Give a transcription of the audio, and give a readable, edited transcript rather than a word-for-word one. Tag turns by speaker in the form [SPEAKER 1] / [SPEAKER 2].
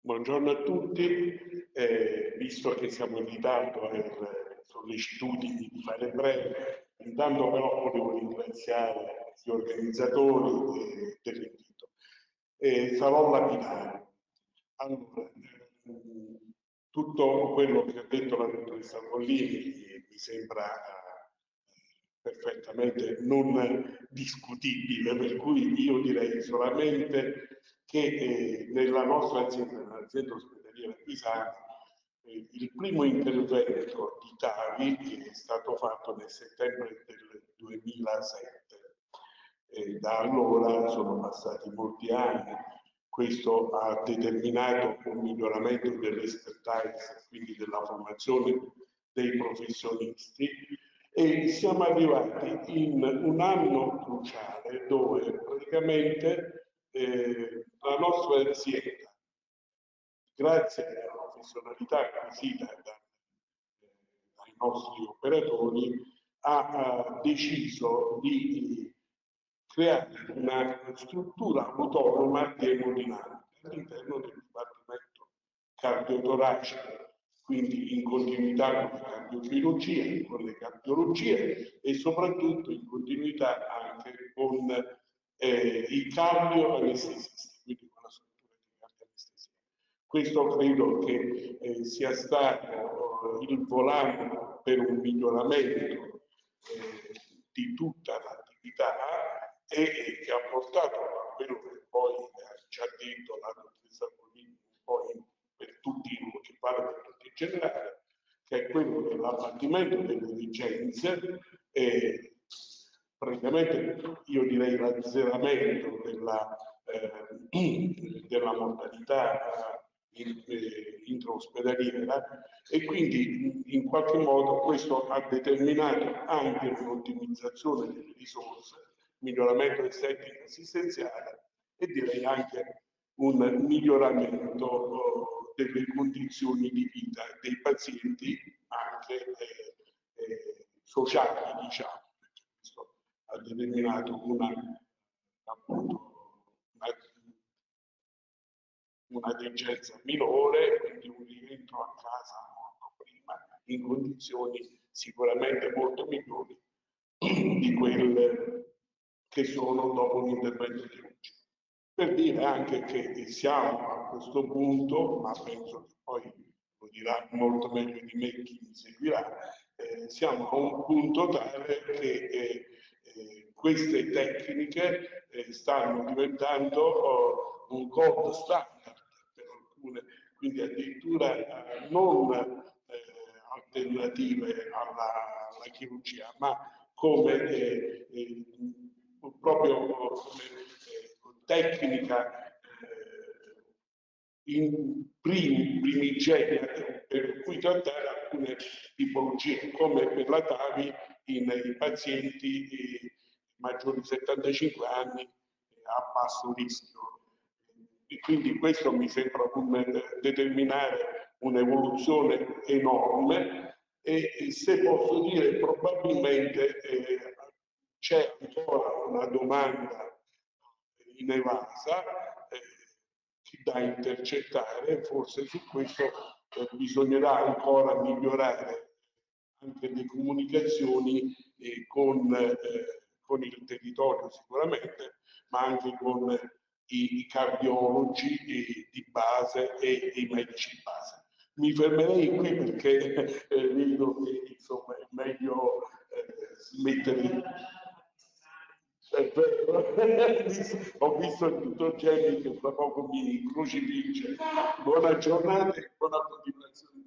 [SPEAKER 1] Buongiorno a tutti, visto che siamo in ritardo sollecituti di fare breve, intanto però volevo ringraziare gli organizzatori dell'invito. Sarò lapidario. Allora, tutto quello che ha detto la dottoressa Bollini mi sembra perfettamente non discutibile, per cui io direi solamente che nella nostra azienda, nell'azienda ospedaliera Pisana, il primo intervento di TAVI è stato fatto nel settembre del 2007. Da allora sono passati molti anni, questo ha determinato un miglioramento dell'expertise, quindi della formazione dei professionisti, e siamo arrivati in un anno cruciale dove praticamente la nostra azienda, grazie alla professionalità acquisita dai nostri operatori, ha deciso di creare una struttura autonoma di emodinamica all'interno del dipartimento cardiotoracico, quindi in continuità con le cardiochirurgie, con le cardiologie e soprattutto in continuità anche con i cardioanestesisti, quindi con la struttura di cardioanestesia. Questo credo che sia stato il volano per un miglioramento di tutta l'attività e che ha portato a quello che poi ci ha detto la dottoressa Bollini, poi per tutti, che vale per tutti in generale, che è quello dell'abbattimento delle licenze e praticamente io direi l'azzeramento della mortalità intraospedaliera, e quindi in qualche modo questo ha determinato anche un'ottimizzazione delle risorse, miglioramento del setting assistenziale e direi anche un miglioramento delle condizioni di vita dei pazienti, anche sociali, diciamo, perché questo ha determinato una degenza minore, quindi un rientro a casa molto prima, in condizioni sicuramente molto migliori di quelle che sono dopo un intervento chirurgico. Per dire anche che siamo a questo punto, ma penso che poi lo dirà molto meglio di me chi mi seguirà, siamo a un punto tale che queste tecniche stanno diventando un gold standard per alcune, quindi addirittura non alternative alla chirurgia, ma come proprio come tecnica primigenia per cui trattare alcune tipologie, come per la TAVI in pazienti maggiori di 75 anni a basso rischio. E quindi questo mi sembra determinare un'evoluzione enorme e se posso dire probabilmente c'è ancora una domanda inevasa da intercettare, forse su questo bisognerà ancora migliorare anche le comunicazioni con il territorio sicuramente, ma anche con i cardiologi di base e i medici di base. Mi fermerei qui perché vedo che insomma è meglio smettere. È vero. Ho visto il dottor Gelli che fra poco mi crocifigge. Buona giornata e buona continuazione.